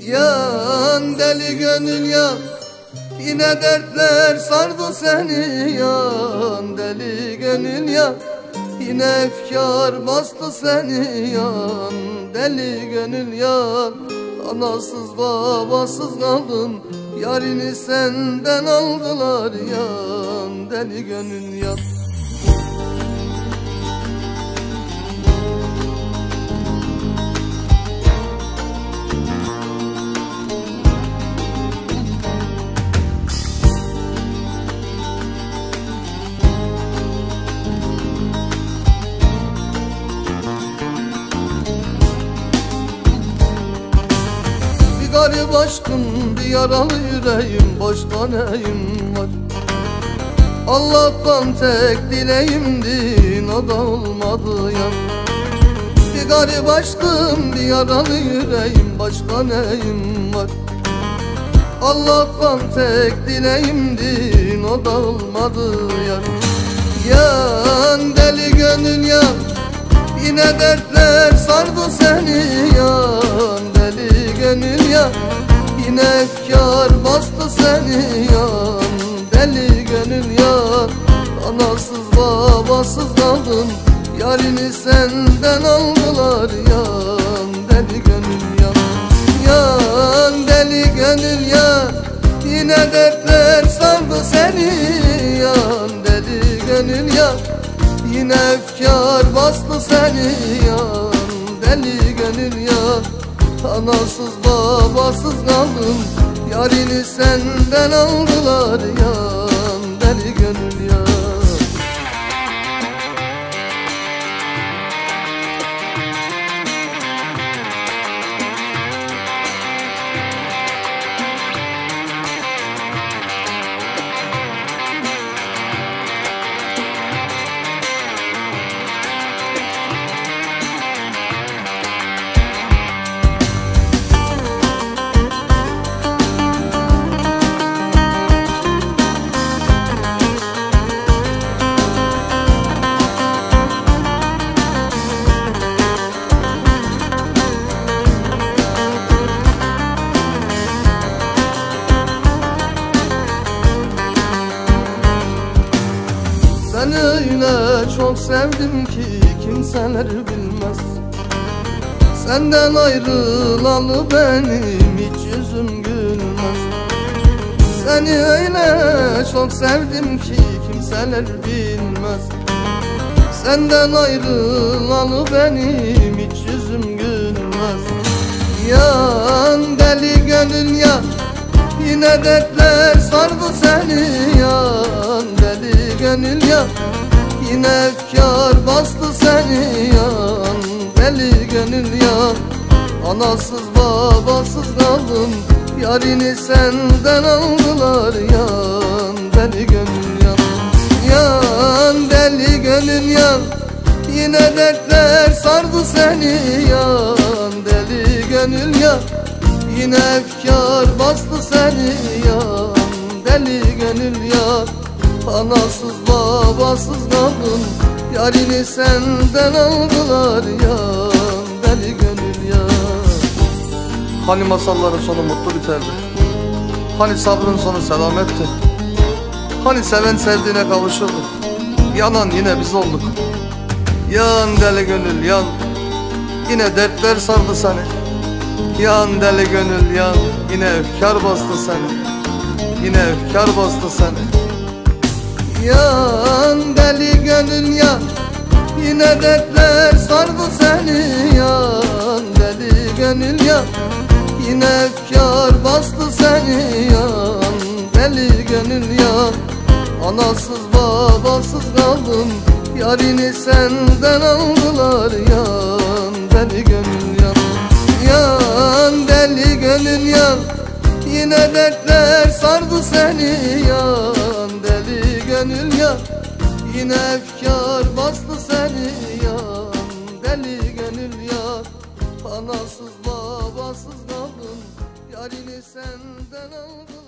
Yan deli gönül yan, yine dertler sardı seni. Yan deli gönül yan, yine efkar bastı seni. Yan deli gönül yan, anasız babasız kaldın, yarini senden aldılar. Yan deli gönül yan. Garip aşkım, bir yaralı yüreğim, başka neyim var? Allah'tan tek dileğimdin, o da olmadı ya. Bir garip aşkım, bir yaralı yüreğim, başka neyim var? Allah'tan tek dileğimdin, o da olmadı ya. Yan deli gönül yan, yine dertler sardı seni. Yan deli gönül yan, yine efkar bastı seni. Yan deli gönül yan, anasız babasız kaldın, yarini senden aldılar. Yan deli gönül yan. Yan deli gönül yan, yine dertler sardı seni. Yan deli gönül yan, yine efkar bastı seni. Yan deli gönül yan, anasız babasız kaldın, yarini senden aldılar. Yan deli gönül yan. Seni öyle çok sevdim ki kimseler bilmez. Senden ayrılalı benim hiç yüzüm gülmez. Seni öyle çok sevdim ki kimseler bilmez. Senden ayrılalı benim hiç yüzüm gülmez. Yan deli gönül yan, yine dertler sardı seni. Yan deli gönül yan, yine efkar bastı seni. Yan deli gönül yan, anasız babasız kaldın, yarini senden aldılar. Yan deli gönül yan. Yan deli gönül yan, yine dertler sardı seni. Yan deli gönül yan, yine efkar bastı seni. Yan deli gönül yan, anasız babasız kaldın, yarini senden aldılar. Yan deli gönül yan. Hani masalların sonu mutlu biterdi? Hani sabrın sonu selametti? Hani seven sevdiğine kavuşurdu? Yanan yine biz olduk. Yan deli gönül yan, yine dertler sardı seni. Yan deli gönül yan, yine efkar bastı seni. Yine efkar bastı seni. Yan deli gönül yan, yine dertler sardı seni. Yan deli gönül yan, yine efkar bastı seni. Yan deli gönül yan, anasız babasız kaldın, yarini senden aldılar. Yan deli gönül yan. Yan deli gönül yan, yine dertler sardı seni. Yan deli gönül yan, yine efkar bastı seni. Yan deli gönül yan, anasız babasız kaldın, yarini senden aldılar.